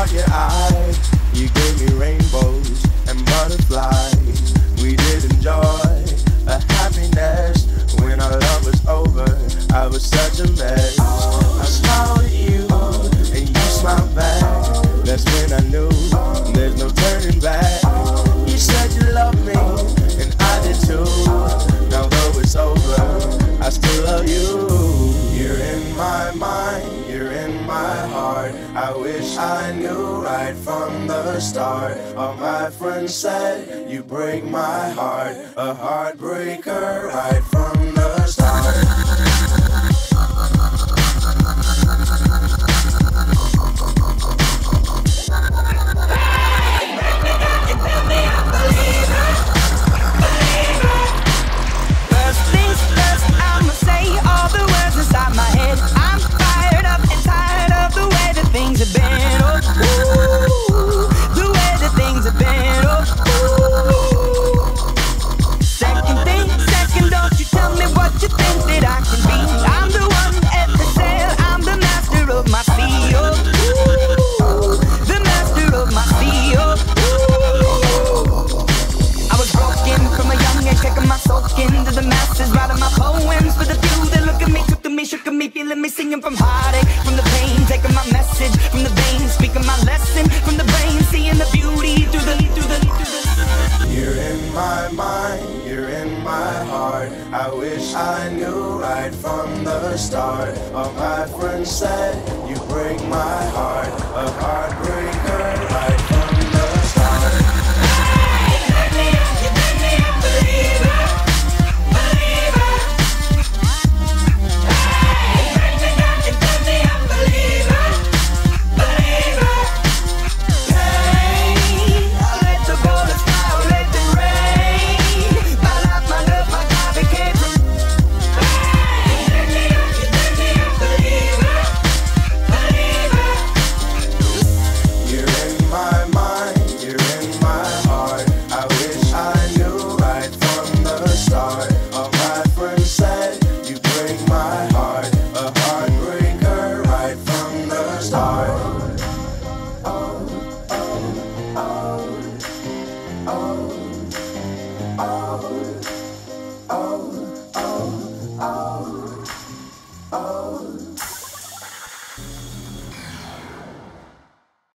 your eye. You gave me rainbows and butterflies. We did enjoy a happiness. When our love was over, I was such a mess. I smiled at you and you smiled back. That's when I knew there's no turning back. You said you loved me and I did too. Now though it's over, I still love you. You're in my mind, you're in my heart. I wish I knew right from the start. All my friends said you break my heart. A heartbreaker right from the start. First things first, I'ma say all the words inside my head. I'm fired up and tired of the way that things have been. Oh, ooh, the way that things have been. Oh, ooh. Second thing, second, don't you tell me what you think that I can be. I'm the one at the sail, I'm the master of my sea. Oh, ooh, the master of my sea. Oh, ooh. I was broken from a young age, taking my soul into the masses, writing my poems for the few that look at me, took to me, shook at me, feeling me, singing from heartache, from the pain, taking my message from the veins, speaking my lesson from the brain, seeing the beauty through the. You're in my mind, you're in my heart. I wish I knew right from the start. All my friends said you break my heart. A heart